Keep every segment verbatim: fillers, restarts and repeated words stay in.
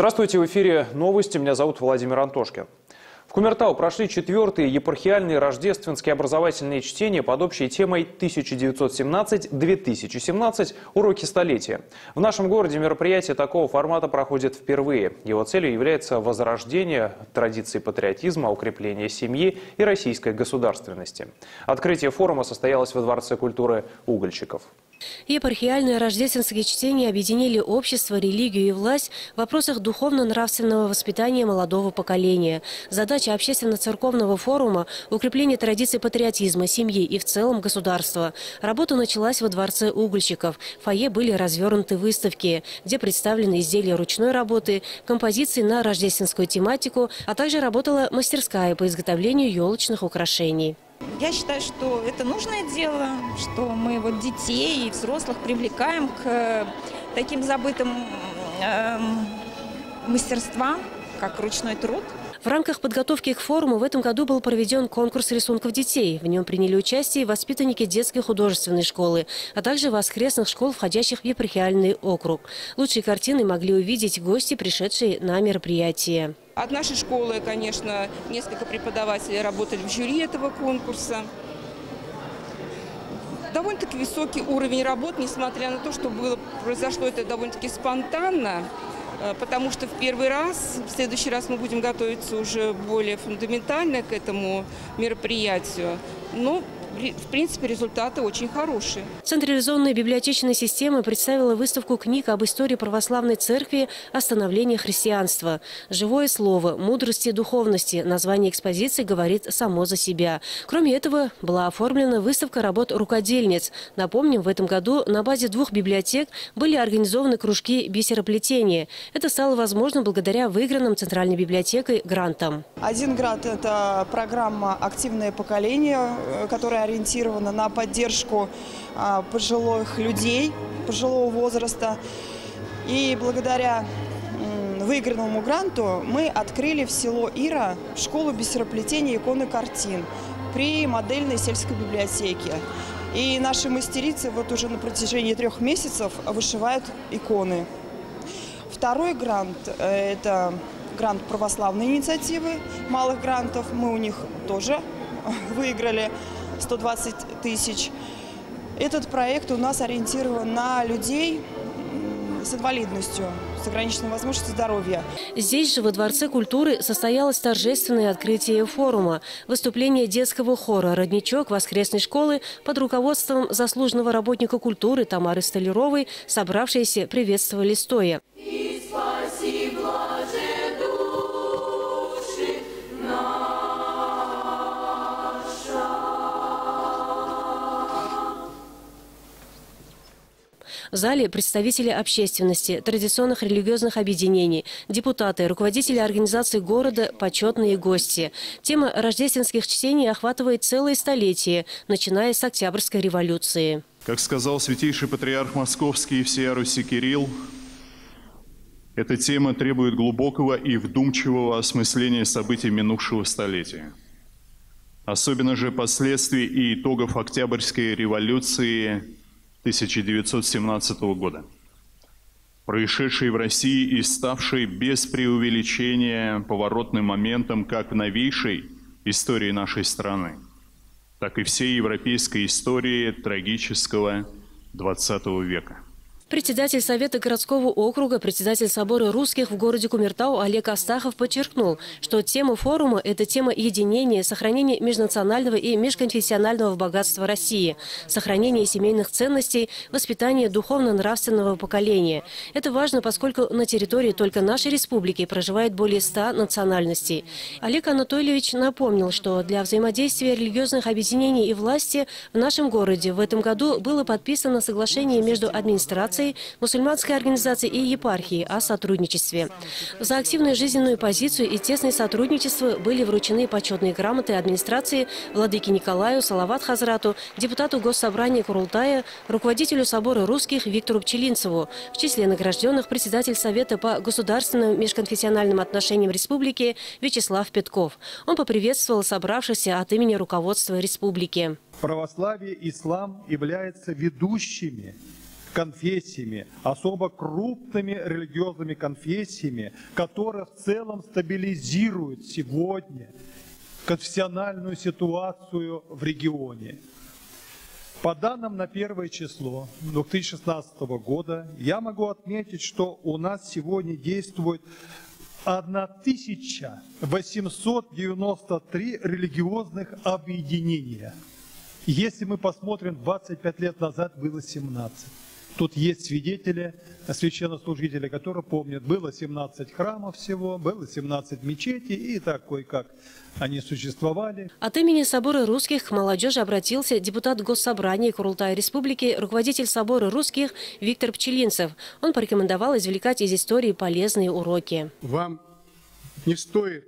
Здравствуйте, в эфире новости. Меня зовут Владимир Антошкин. В Кумертау прошли четвертые епархиальные рождественские образовательные чтения под общей темой тысяча девятьсот семнадцать — две тысячи семнадцать «Уроки столетия». В нашем городе мероприятие такого формата проходит впервые. Его целью является возрождение традиций патриотизма, укрепление семьи и российской государственности. Открытие форума состоялось во Дворце культуры Угольщиков. Епархиальные рождественские чтения объединили общество, религию и власть в вопросах духовно-нравственного воспитания молодого поколения. Задача общественно-церковного форума – укрепление традиций патриотизма, семьи и в целом государства. Работа началась во Дворце Угольщиков. В фойе были развернуты выставки, где представлены изделия ручной работы, композиции на рождественскую тематику, а также работала мастерская по изготовлению елочных украшений. Я считаю, что это нужное дело, что мы вот детей и взрослых привлекаем к таким забытым э, мастерствам, как ручной труд. В рамках подготовки к форуму в этом году был проведен конкурс рисунков детей. В нем приняли участие воспитанники детской художественной школы, а также воскресных школ, входящих в епархиальный округ. Лучшие картины могли увидеть гости, пришедшие на мероприятие. От нашей школы, конечно, несколько преподавателей работали в жюри этого конкурса. Довольно-таки высокий уровень работ, несмотря на то, что было, произошло это довольно-таки спонтанно, потому что в первый раз, в следующий раз мы будем готовиться уже более фундаментально к этому мероприятию. Но, в принципе, результаты очень хорошие. Централизованная библиотечная система представила выставку книг об истории православной церкви о становлении христианства. Живое слово, мудрости и духовности. Название экспозиции говорит само за себя. Кроме этого, была оформлена выставка работ рукодельниц. Напомним, в этом году на базе двух библиотек были организованы кружки бисероплетения. Это стало возможно благодаря выигранным Центральной библиотекой грантам. Один грант – это программа «Активное поколение», которая ориентирована на поддержку а, пожилых людей, пожилого возраста. И благодаря м, выигранному гранту мы открыли в село Ира школу бисероплетения икон и картин при модельной сельской библиотеке. И наши мастерицы вот уже на протяжении трех месяцев вышивают иконы. Второй грант – это грант православной инициативы, малых грантов. Мы у них тоже выиграли сто двадцать тысяч. Этот проект у нас ориентирован на людей с инвалидностью, с ограниченной возможностью здоровья. Здесь же, во Дворце культуры, состоялось торжественное открытие форума. Выступление детского хора «Родничок» воскресной школы под руководством заслуженного работника культуры Тамары Столяровой собравшиеся приветствовали стоя. В зале представители общественности, традиционных религиозных объединений, депутаты, руководители организаций города, почетные гости. Тема рождественских чтений охватывает целое столетие, начиная с Октябрьской революции. Как сказал святейший патриарх Московский и всея Руси Кирилл, эта тема требует глубокого и вдумчивого осмысления событий минувшего столетия. Особенно же последствий и итогов Октябрьской революции тысяча девятьсот семнадцатого года, происшедшей в России и ставшей без преувеличения поворотным моментом как в новейшей истории нашей страны, так и всей европейской истории трагического двадцатого века. Председатель Совета городского округа, председатель Собора русских в городе Кумертау Олег Астахов подчеркнул, что тема форума – это тема единения, сохранения межнационального и межконфессионального богатства России, сохранения семейных ценностей, воспитания духовно-нравственного поколения. Это важно, поскольку на территории только нашей республики проживает более ста национальностей. Олег Анатольевич напомнил, что для взаимодействия религиозных объединений и власти в нашем городе в этом году было подписано соглашение между администрацией, мусульманской организации и епархии о сотрудничестве. За активную жизненную позицию и тесное сотрудничество были вручены почетные грамоты администрации владыке Николаю, Салават Хазрату, депутату Госсобрания Курултая, руководителю Собора русских Виктору Пчелинцеву. В числе награжденных председатель Совета по государственным межконфессиональным отношениям республики Вячеслав Петков. Он поприветствовал собравшихся от имени руководства республики. Православие и ислам являются ведущими конфессиями, особо крупными религиозными конфессиями, которые в целом стабилизируют сегодня конфессиональную ситуацию в регионе. По данным на первое число две тысячи шестнадцатого года, я могу отметить, что у нас сегодня действует тысяча восемьсот девяносто три религиозных объединения. Если мы посмотрим, двадцать пять лет назад было семнадцать. Тут есть свидетели, священнослужители, которые помнят, было семнадцать храмов всего, было семнадцать мечетей, и так кое-как они существовали. От имени Собора русских к молодежи обратился депутат Госсобрания Курултая Республики, руководитель Собора русских Виктор Пчелинцев. Он порекомендовал извлекать из истории полезные уроки. Вам не стоит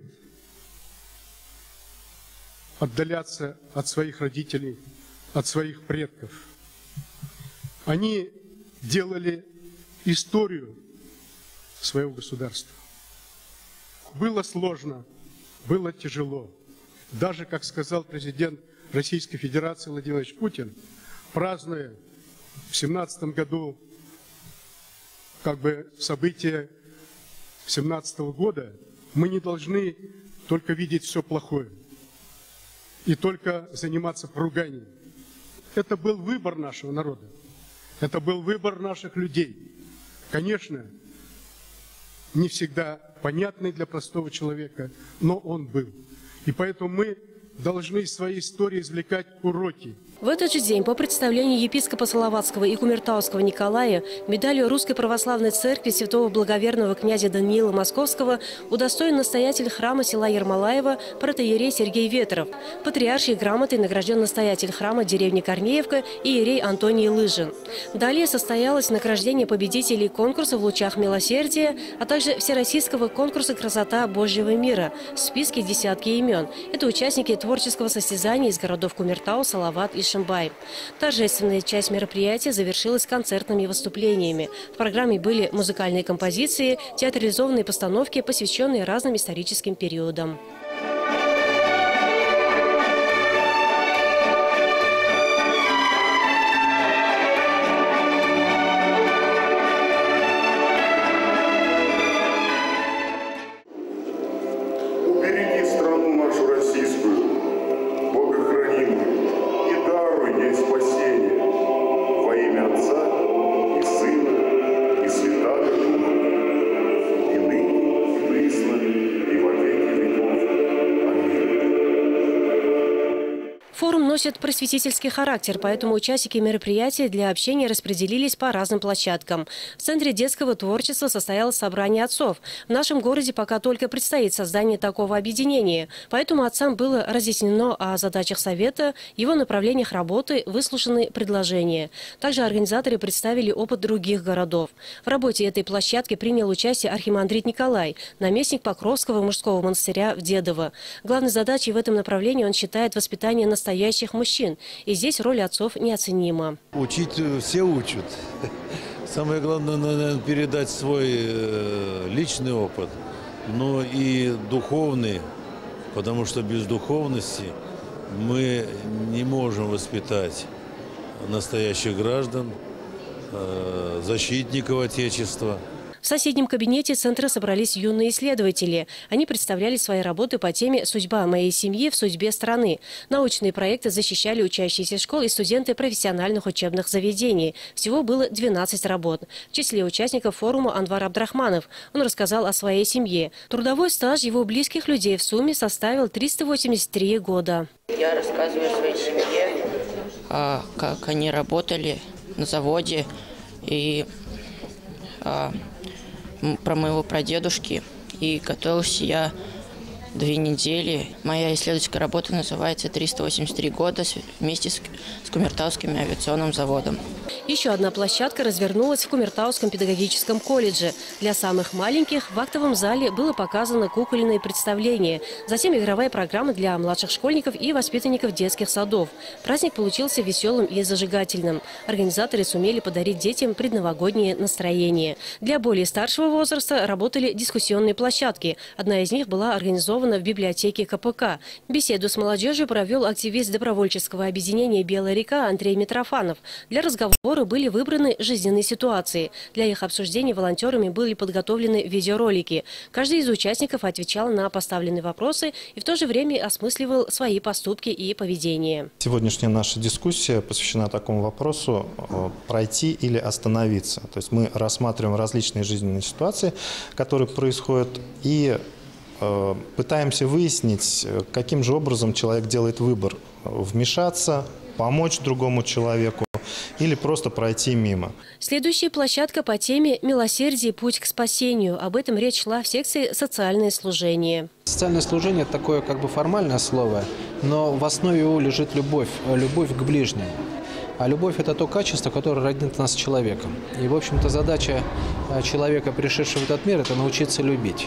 отдаляться от своих родителей, от своих предков. Они делали историю своего государства. Было сложно, было тяжело. Даже, как сказал президент Российской Федерации Владимир Владимирович Путин, празднуя в семнадцатом году как бы события семнадцатого года, мы не должны только видеть все плохое и только заниматься поруганием. Это был выбор нашего народа. Это был выбор наших людей. Конечно, не всегда понятный для простого человека, но он был. И поэтому мы должны из своей истории извлекать уроки. В этот же день по представлению епископа Салаватского и Кумертауского Николая медалью Русской Православной Церкви святого благоверного князя Даниила Московского удостоен настоятель храма села Ермолаева протоиерей Сергей Ветров. Патриаршей грамотой награжден настоятель храма деревни Корнеевка и иерей Антоний Лыжин. Далее состоялось награждение победителей конкурса в лучах милосердия, а также всероссийского конкурса «Красота Божьего мира». В списке десятки имен. Это участники творческого состязания из городов Кумертау, Салават и Шимбай. Торжественная часть мероприятия завершилась концертными выступлениями. В программе были музыкальные композиции, театрализованные постановки, посвященные разным историческим периодам. Форум носит просветительский характер, поэтому участники мероприятия для общения распределились по разным площадкам. В Центре детского творчества состоялось собрание отцов. В нашем городе пока только предстоит создание такого объединения, поэтому отцам было разъяснено о задачах совета, его направлениях работы, выслушаны предложения. Также организаторы представили опыт других городов. В работе этой площадки принял участие архимандрит Николай, наместник Покровского мужского монастыря в Дедово. Главной задачей в этом направлении он считает воспитание настоящих мужчин. И здесь роль отцов неоценима. Учить все учат. Самое главное, наверное, передать свой личный опыт, но и духовный, потому что без духовности мы не можем воспитать настоящих граждан, защитников Отечества. В соседнем кабинете центра собрались юные исследователи. Они представляли свои работы по теме «Судьба моей семьи в судьбе страны». Научные проекты защищали учащиеся школ и студенты профессиональных учебных заведений. Всего было двенадцать работ. В числе участников форума Анвар Абдрахманов. Он рассказал о своей семье. Трудовой стаж его близких людей в сумме составил триста восемьдесят три года. Я рассказываю о своей семье, как они работали на заводе, и про моего прадедушки. И готовился я две недели. Моя исследовательская работа называется «триста восемьдесят три года» вместе с, с Кумертауским авиационным заводом. Еще одна площадка развернулась в Кумертауском педагогическом колледже. Для самых маленьких в актовом зале было показано кукольное представление. Затем игровая программа для младших школьников и воспитанников детских садов. Праздник получился веселым и зажигательным. Организаторы сумели подарить детям предновогоднее настроение. Для более старшего возраста работали дискуссионные площадки. Одна из них была организована организована в библиотеке ка пэ ка. Беседу с молодежью провел активист добровольческого объединения «Белая река» Андрей Митрофанов. Для разговора были выбраны жизненные ситуации. Для их обсуждения волонтерами были подготовлены видеоролики. Каждый из участников отвечал на поставленные вопросы и в то же время осмысливал свои поступки и поведение. Сегодняшняя наша дискуссия посвящена такому вопросу: пройти или остановиться. То есть мы рассматриваем различные жизненные ситуации, которые происходят, и э, пытаемся выяснить, каким же образом человек делает выбор: вмешаться, помочь другому человеку или просто пройти мимо. Следующая площадка по теме «Милосердие. Путь к спасению». Об этом речь шла в секции «Социальное служение». Социальное служение – это такое как бы формальное слово, но в основе его лежит любовь, любовь к ближнему. А любовь – это то качество, которое роднит нас с человеком. И, в общем-то, задача человека, пришедшего в этот мир, это научиться любить.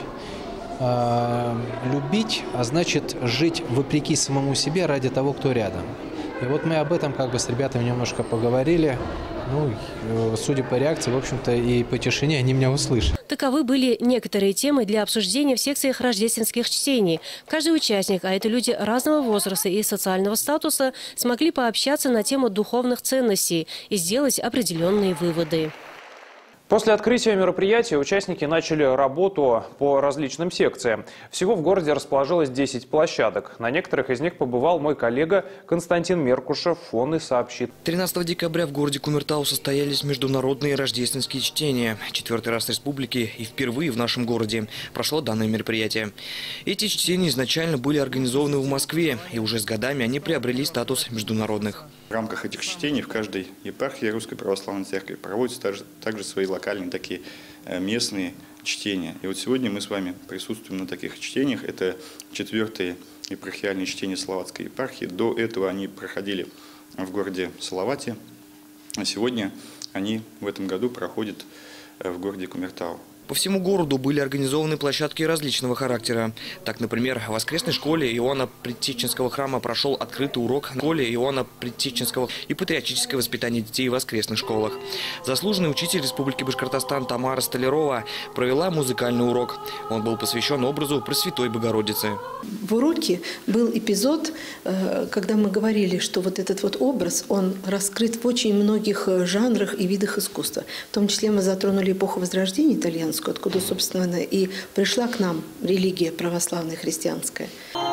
Любить, а значит жить вопреки самому себе ради того, кто рядом. И вот мы об этом как бы с ребятами немножко поговорили. Ну, судя по реакции, в общем-то, и по тишине они меня услышали. Таковы были некоторые темы для обсуждения в секциях рождественских чтений. Каждый участник, а это люди разного возраста и социального статуса, смогли пообщаться на тему духовных ценностей и сделать определенные выводы. После открытия мероприятия участники начали работу по различным секциям. Всего в городе расположилось десять площадок. На некоторых из них побывал мой коллега Константин Меркушев. Он и сообщит. тринадцатого декабря в городе Кумертау состоялись международные рождественские чтения. Четвертый раз в республике и впервые в нашем городе прошло данное мероприятие. Эти чтения изначально были организованы в Москве, и уже с годами они приобрели статус международных. В рамках этих чтений в каждой епархии Русской Православной Церкви проводятся также, также свои локальные, такие местные чтения. И вот сегодня мы с вами присутствуем на таких чтениях. Это четвертые епархиальные чтения Салаватской епархии. До этого они проходили в городе Салавате, а сегодня они в этом году проходят в городе Кумертау. По всему городу были организованы площадки различного характера. Так, например, в воскресной школе Иоанна Предтеченского храма прошел открытый урок в школе Иоанна Предтеченского и патриотическое воспитание детей в воскресных школах. Заслуженный учитель Республики Башкортостан Тамара Столярова провела музыкальный урок. Он был посвящен образу Пресвятой Богородицы. В уроке был эпизод, когда мы говорили, что вот этот вот образ, он раскрыт в очень многих жанрах и видах искусства. В том числе мы затронули эпоху Возрождения итальянскую, откуда, собственно, и пришла к нам религия православная христианская.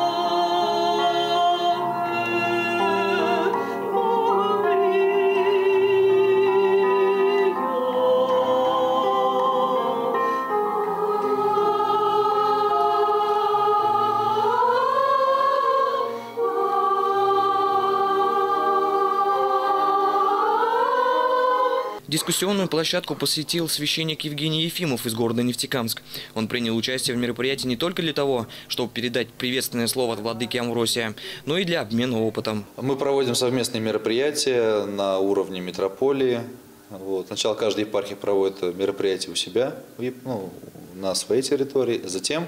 Дискуссионную площадку посетил священник Евгений Ефимов из города Нефтекамск. Он принял участие в мероприятии не только для того, чтобы передать приветственное слово от владыки Амвросия, но и для обмена опытом. Мы проводим совместные мероприятия на уровне митрополии. Вот. Сначала каждая епархия проводит мероприятие у себя, ну, на своей территории. Затем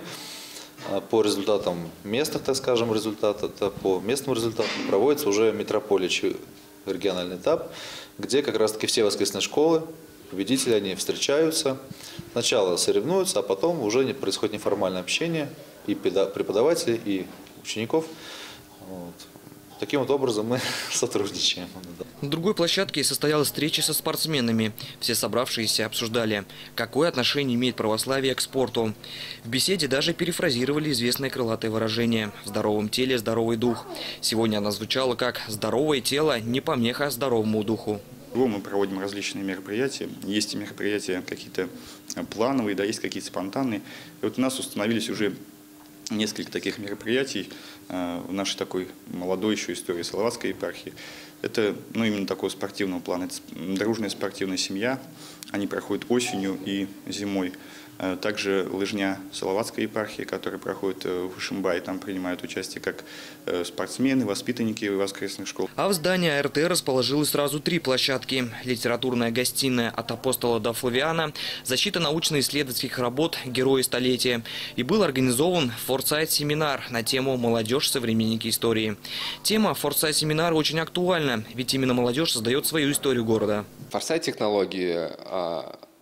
по результатам местных, так скажем, результатов, по местному результату проводится уже митрополия, региональный этап, где как раз-таки все воскресные школы, победители, они встречаются, сначала соревнуются, а потом уже происходит неформальное общение и преподавателей, и учеников. Вот. Таким вот образом мы сотрудничаем. На другой площадке состоялась встреча со спортсменами. Все собравшиеся обсуждали, какое отношение имеет православие к спорту. В беседе даже перефразировали известное крылатое выражение «в здоровом теле здоровый дух». Сегодня она звучала как «здоровое тело не помеха здоровому духу». Мы проводим различные мероприятия. Есть и мероприятия какие-то плановые, да, есть какие-то спонтанные. И вот у нас установились уже несколько таких мероприятий в нашей такой молодой еще истории Салаватской епархии. Это, ну, именно такого спортивного плана. Это дружная спортивная семья. Они проходят осенью и зимой. Также лыжня Салаватской епархии, которая проходит в Ишимбае, там принимают участие как спортсмены, воспитанники воскресных школ. А в здании А Р Т расположилось сразу три площадки. Литературная гостиная «От апостола до Флавиана», защита научно-исследовательских работ «Герои столетия». И был организован форсайт-семинар на тему «Молодежь. Современники истории». Тема форсайт-семинара очень актуальна, ведь именно молодежь создает свою историю города. Форсайт-технологии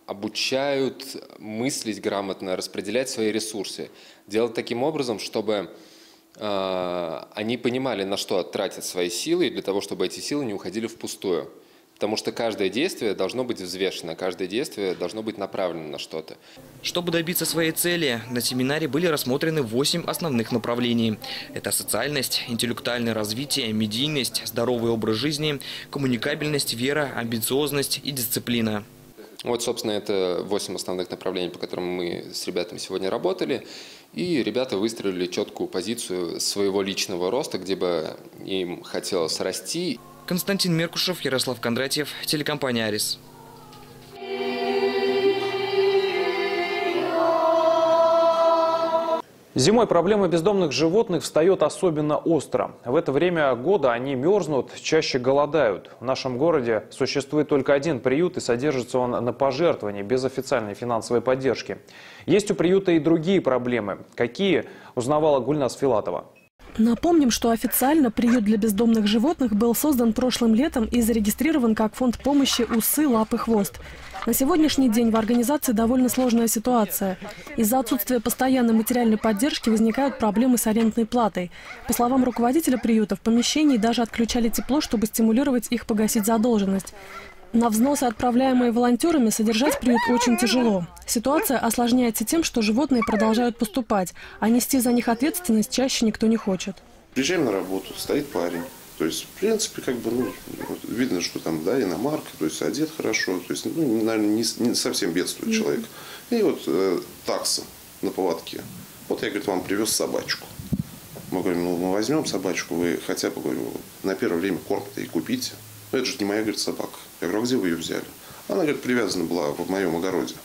обучают мыслить грамотно, распределять свои ресурсы. Делать таким образом, чтобы э, они понимали, на что тратят свои силы, для того, чтобы эти силы не уходили впустую. Потому что каждое действие должно быть взвешено, каждое действие должно быть направлено на что-то. Чтобы добиться своей цели, на семинаре были рассмотрены восемь основных направлений. Это социальность, интеллектуальное развитие, медийность, здоровый образ жизни, коммуникабельность, вера, амбициозность и дисциплина. Вот, собственно, это восемь основных направлений, по которым мы с ребятами сегодня работали. И ребята выстроили четкую позицию своего личного роста, где бы им хотелось расти. Константин Меркушев, Ярослав Кондратьев, телекомпания «Арис». Зимой проблема бездомных животных встает особенно остро. В это время года они мерзнут, чаще голодают. В нашем городе существует только один приют, и содержится он на пожертвовании, без официальной финансовой поддержки. Есть у приюта и другие проблемы. Какие, узнавала Гульнас Филатова. Напомним, что официально приют для бездомных животных был создан прошлым летом и зарегистрирован как фонд помощи «Усы, лапы, хвост». На сегодняшний день в организации довольно сложная ситуация. Из-за отсутствия постоянной материальной поддержки возникают проблемы с арендной платой. По словам руководителя приюта, в помещении даже отключали тепло, чтобы стимулировать их погасить задолженность. На взносы, отправляемые волонтерами, содержать приют очень тяжело. Ситуация осложняется тем, что животные продолжают поступать, а нести за них ответственность чаще никто не хочет. Приезжаем на работу, стоит парень. То есть, в принципе, как бы, ну, видно, что там, да, иномарка, то есть одет хорошо, то есть, ну, наверное, не, не совсем бедствует mm-hmm. человек. И вот э, такса на поводке. Вот я, говорит, вам привез собачку. Мы говорим, ну, мы возьмем собачку, вы хотя бы, говорю, на первое время корм-то и купите. Ну, это же не моя, говорит, собака. Я говорю, а где вы ее взяли? Она, говорит, привязана была в моем огороде.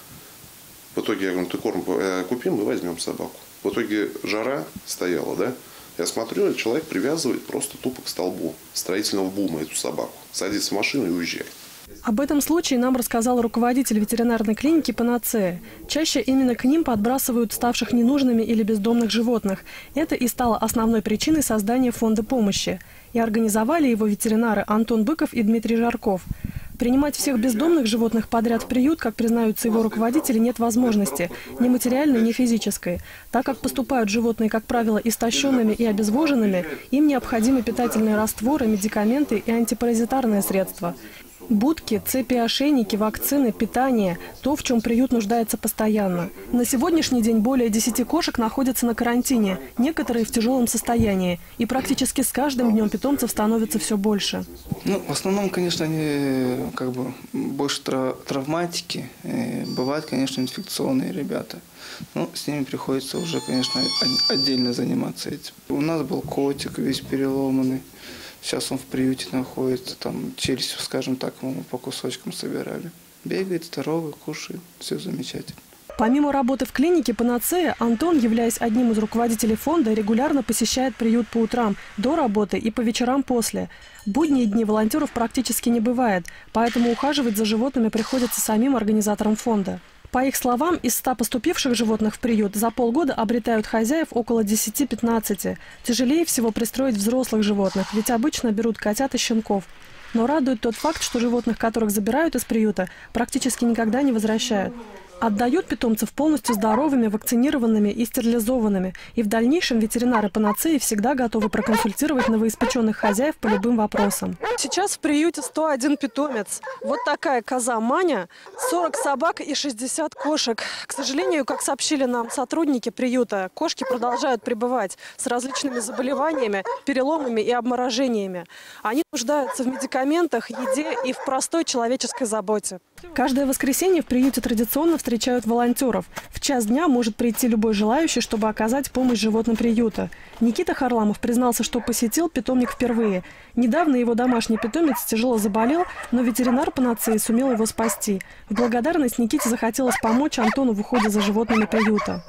В итоге я говорю, ты корм купим, мы возьмем собаку. В итоге жара стояла, да? Я смотрю, человек привязывает просто тупо к столбу строительного бума эту собаку. Садится в машину и уезжает. Об этом случае нам рассказал руководитель ветеринарной клиники «Панацея». Чаще именно к ним подбрасывают ставших ненужными или бездомных животных. Это и стало основной причиной создания фонда помощи. И организовали его ветеринары Антон Быков и Дмитрий Жарков. Принимать всех бездомных животных подряд в приют, как признаются его руководители, нет возможности. Ни материальной, ни физической. Так как поступают животные, как правило, истощенными и обезвоженными, им необходимы питательные растворы, медикаменты и антипаразитарные средства. Будки, цепи, ошейники, вакцины, питание – то, в чем приют нуждается постоянно. На сегодняшний день более десяти кошек находятся на карантине, некоторые в тяжелом состоянии. И практически с каждым днем питомцев становится все больше. Ну, в основном, конечно, они как бы больше травматики. И бывают, конечно, инфекционные ребята. Но с ними приходится уже, конечно, отдельно заниматься этим. У нас был котик весь переломанный. Сейчас он в приюте находится, там челюсть, скажем так, мы по кусочкам собирали. Бегает, здоровый, кушает, все замечательно. Помимо работы в клинике «Панацея», Антон, являясь одним из руководителей фонда, регулярно посещает приют по утрам, до работы и по вечерам после. В будние дни волонтеров практически не бывает, поэтому ухаживать за животными приходится самим организаторам фонда. По их словам, из ста поступивших животных в приют за полгода обретают хозяев около десяти-пятнадцати. Тяжелее всего пристроить взрослых животных, ведь обычно берут котят и щенков. Но радует тот факт, что животных, которых забирают из приюта, практически никогда не возвращают. Отдают питомцев полностью здоровыми, вакцинированными и стерилизованными. И в дальнейшем ветеринары «Панацеи» всегда готовы проконсультировать новоиспеченных хозяев по любым вопросам. Сейчас в приюте сто один питомец. Вот такая коза Маня, сорок собак и шестьдесят кошек. К сожалению, как сообщили нам сотрудники приюта, кошки продолжают пребывать с различными заболеваниями, переломами и обморожениями. Они нуждаются в медикаментах, еде и в простой человеческой заботе. Каждое воскресенье в приюте традиционно встречают волонтеров. В час дня может прийти любой желающий, чтобы оказать помощь животным приюта. Никита Харламов признался, что посетил питомник впервые. Недавно его домашний питомец тяжело заболел, но ветеринар «Панацеи» сумел его спасти. В благодарность Никите захотелось помочь Антону в уходе за животными приюта.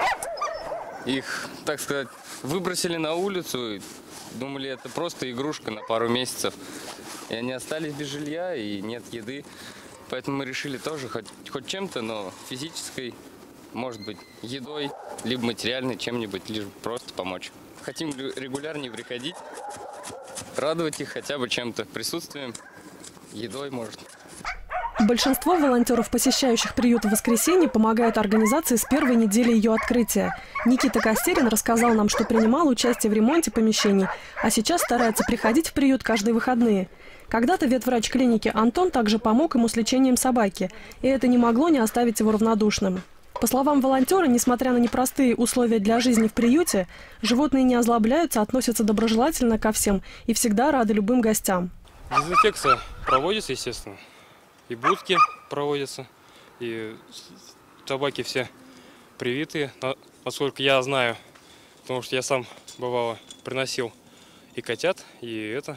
Их, так сказать, выбросили на улицу. Думали, это просто игрушка на пару месяцев. И они остались без жилья, и нет еды. Поэтому мы решили тоже хоть, хоть чем-то, но физической, может быть, едой, либо материальной, чем-нибудь, лишь просто помочь. Хотим регулярнее приходить, радовать их хотя бы чем-то, присутствием, едой, может. Большинство волонтеров, посещающих приют в воскресенье, помогают организации с первой недели ее открытия. Никита Костерин рассказал нам, что принимал участие в ремонте помещений, а сейчас старается приходить в приют каждые выходные. Когда-то ветврач клиники Антон также помог ему с лечением собаки, и это не могло не оставить его равнодушным. По словам волонтера, несмотря на непростые условия для жизни в приюте, животные не озлобляются, относятся доброжелательно ко всем и всегда рады любым гостям. Дезинфекция проводится, естественно. И будки проводятся, и собаки все привитые, насколько я знаю, потому что я сам, бывало, приносил и котят, и это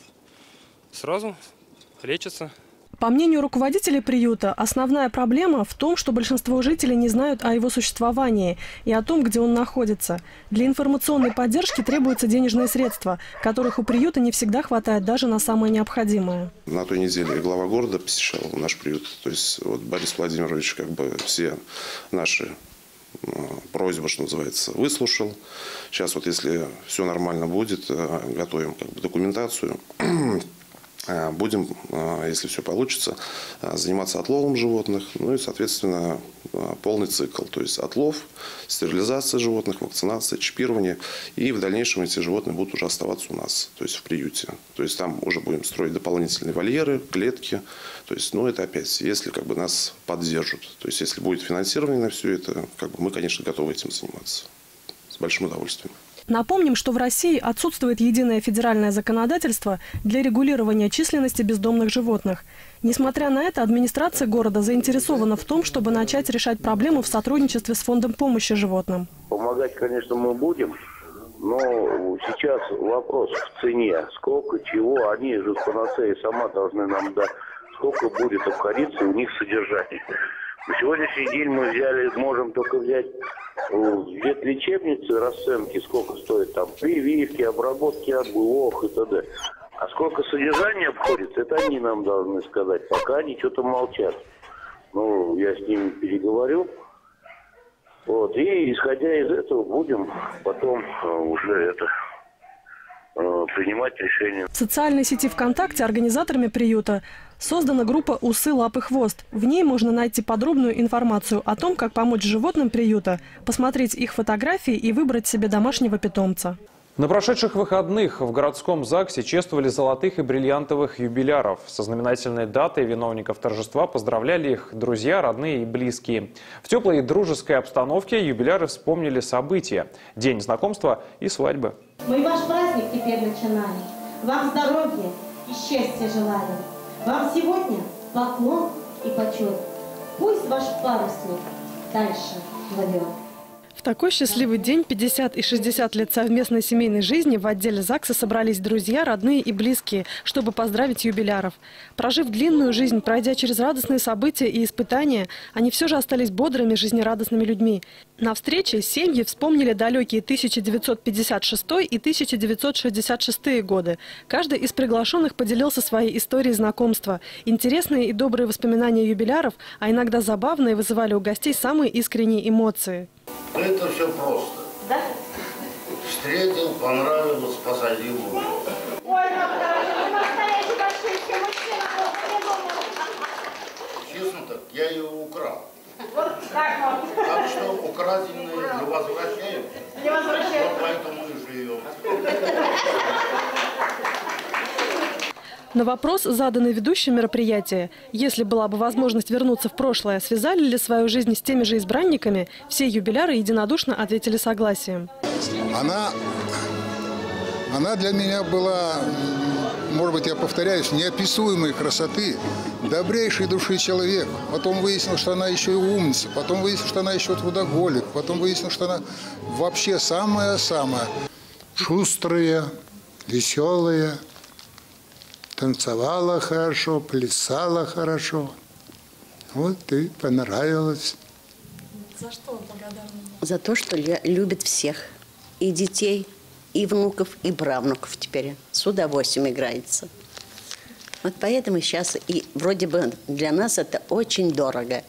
сразу лечатся. По мнению руководителей приюта, основная проблема в том, что большинство жителей не знают о его существовании и о том, где он находится. Для информационной поддержки требуются денежные средства, которых у приюта не всегда хватает даже на самое необходимое. На той неделе глава города посещал наш приют. То есть вот Борис Владимирович как бы все наши просьбы, что называется, выслушал. Сейчас вот если все нормально будет, готовим как бы документацию. Будем, если все получится, заниматься отловом животных, ну и, соответственно, полный цикл. То есть отлов, стерилизация животных, вакцинация, чипирование. И в дальнейшем эти животные будут уже оставаться у нас, то есть в приюте. То есть там уже будем строить дополнительные вольеры, клетки. То есть, ну это опять, если как бы нас поддержат. То есть если будет финансирование на все это, как бы мы, конечно, готовы этим заниматься. С большим удовольствием. Напомним, что в России отсутствует единое федеральное законодательство для регулирования численности бездомных животных. Несмотря на это, администрация города заинтересована в том, чтобы начать решать проблему в сотрудничестве с Фондом помощи животным. Помогать, конечно, мы будем, но сейчас вопрос в цене. Сколько, чего, они же с панацеей сама должны нам дать. Сколько будет обходиться у них содержание. На сегодняшний день мы взяли, можем только взять в ветлечебнице расценки, сколько стоит там прививки, обработки от блох и т.д. А сколько содержания обходится, это они нам должны сказать, пока они что-то молчат. Ну, я с ними переговорю. Вот, и исходя из этого будем потом уже это принимать решения. В социальной сети ВКонтакте организаторами приюта создана группа «Усы, лапы, хвост». В ней можно найти подробную информацию о том, как помочь животным приюта, посмотреть их фотографии и выбрать себе домашнего питомца. На прошедших выходных в городском ЗАГСе чествовали золотых и бриллиантовых юбиляров. Со знаменательной датой виновников торжества поздравляли их друзья, родные и близкие. В теплой и дружеской обстановке юбиляры вспомнили события – день знакомства и свадьбы. Мы ваш праздник теперь начинаем. Вам здоровья и счастья желаем. Вам сегодня поклон и почет. Пусть ваш парусник дальше плывет. В такой счастливый день, пятьдесят и шестьдесят лет совместной семейной жизни, в отделе ЗАГСа собрались друзья, родные и близкие, чтобы поздравить юбиляров. Прожив длинную жизнь, пройдя через радостные события и испытания, они все же остались бодрыми, жизнерадостными людьми. На встрече семьи вспомнили далекие тысяча девятьсот пятьдесят шестой и тысяча девятьсот шестьдесят шестой годы. Каждый из приглашенных поделился своей историей знакомства. Интересные и добрые воспоминания юбиляров, а иногда забавные, вызывали у гостей самые искренние эмоции. Это все просто. Да? Встретил, понравилось, посадил. Ой, как хорошо, вы настоящий большой мужчина. Честно так, я ее украл. Вот так вот. Так что украденные не возвращаем. Не возвращаем. Вот поэтому и живем. На вопрос, заданный ведущим мероприятия, если была бы возможность вернуться в прошлое, связали ли свою жизнь с теми же избранниками, все юбиляры единодушно ответили согласием. Она, она для меня была, может быть, я повторяюсь, неописуемой красоты, добрейшей души человек. Потом выяснилось, что она еще и умница, потом выяснилось, что она еще трудоголик, потом выяснилось, что она вообще самая-самая шустрая, веселая. Танцевала хорошо, плясала хорошо. Вот и понравилось. За что вы благодарны? За то, что любит всех. И детей, и внуков, и правнуков теперь. С удовольствием играется. Вот поэтому сейчас и вроде бы для нас это очень дорого.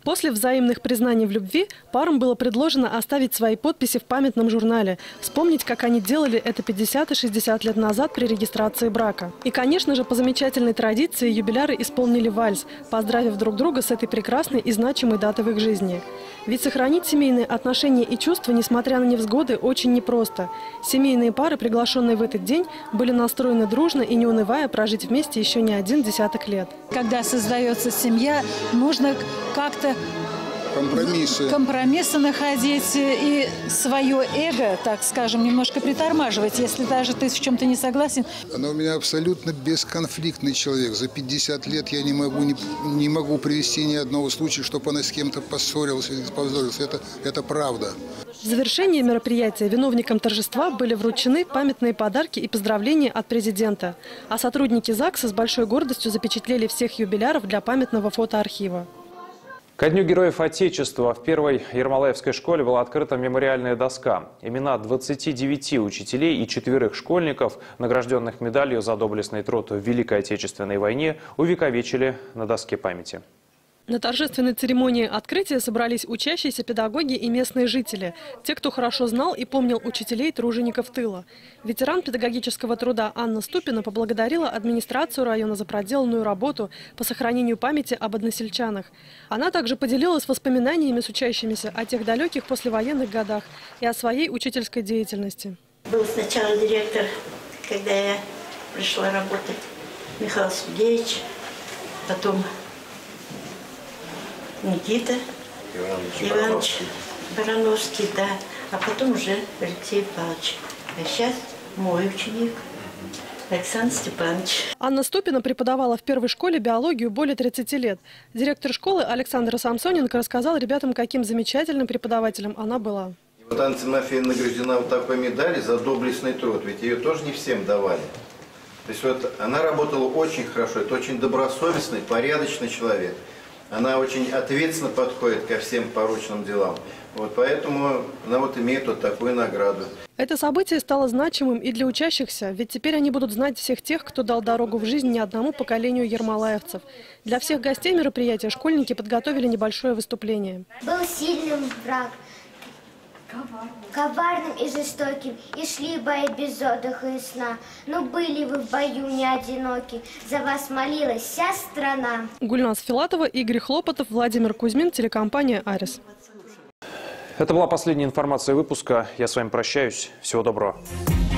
После взаимных признаний в любви парам было предложено оставить свои подписи в памятном журнале, вспомнить, как они делали это пятьдесят и шестьдесят лет назад при регистрации брака. И, конечно же, по замечательной традиции юбиляры исполнили вальс, поздравив друг друга с этой прекрасной и значимой датой в их жизни. Ведь сохранить семейные отношения и чувства, несмотря на невзгоды, очень непросто. Семейные пары, приглашенные в этот день, были настроены дружно и не унывая прожить вместе еще не один десяток лет. Когда создается семья, нужно как-то Компромиссы. компромиссы находить и свое эго, так скажем, немножко притормаживать, если даже ты в чем-то не согласен. Она у меня абсолютно бесконфликтный человек. За пятьдесят лет я не могу, не, не могу привести ни одного случая, чтобы она с кем-то поссорилась или позорилась. Это, это правда. В завершении мероприятия виновникам торжества были вручены памятные подарки и поздравления от президента. А сотрудники ЗАГСа с большой гордостью запечатлели всех юбиляров для памятного фотоархива. Ко Дню Героев Отечества в первой Ермолаевской школе была открыта мемориальная доска. Имена двадцати девяти учителей и четверых школьников, награжденных медалью за доблестный труд в Великой Отечественной войне, увековечили на доске памяти. На торжественной церемонии открытия собрались учащиеся, педагоги и местные жители. Те, кто хорошо знал и помнил учителей, тружеников тыла. Ветеран педагогического труда Анна Ступина поблагодарила администрацию района за проделанную работу по сохранению памяти об односельчанах. Она также поделилась воспоминаниями с учащимися о тех далеких послевоенных годах и о своей учительской деятельности. Был сначала директор, когда я пришла работать, Михаил Сергеевич, потом Никита Иванович, Иванович Барановский, да, а потом уже Алексей Павлович. А сейчас мой ученик Александр Степанович. Анна Ступина преподавала в первой школе биологию более тридцати лет. Директор школы Александр Самсоненко рассказал ребятам, каким замечательным преподавателем она была. Вот Анна Тимофеевна награждена вот такой медалью за доблестный труд, ведь ее тоже не всем давали. То есть вот она работала очень хорошо, это очень добросовестный, порядочный человек. Она очень ответственно подходит ко всем порученным делам. Вот поэтому она вот имеет вот такую награду. Это событие стало значимым и для учащихся, ведь теперь они будут знать всех тех, кто дал дорогу в жизнь не одному поколению ермолаевцев. Для всех гостей мероприятия школьники подготовили небольшое выступление. Был сильным враг, коварным и жестоким, и шли бои без отдыха и сна. Но были вы в бою не одиноки, за вас молилась вся страна. Гульнас Филатова, Игорь Хлопотов, Владимир Кузьмин, телекомпания «Арис». Это была последняя информация выпуска. Я с вами прощаюсь. Всего доброго.